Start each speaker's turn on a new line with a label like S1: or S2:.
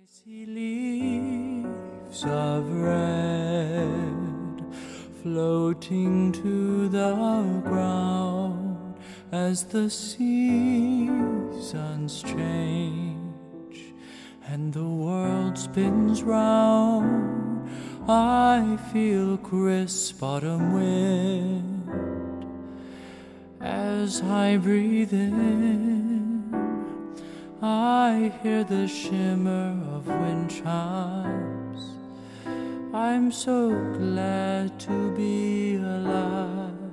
S1: I see leaves of red floating to the ground as the seasons change and the world spins round. I feel crisp autumn wind as I breathe in. I hear the shimmer of wind chimes. I'm so glad to be alive.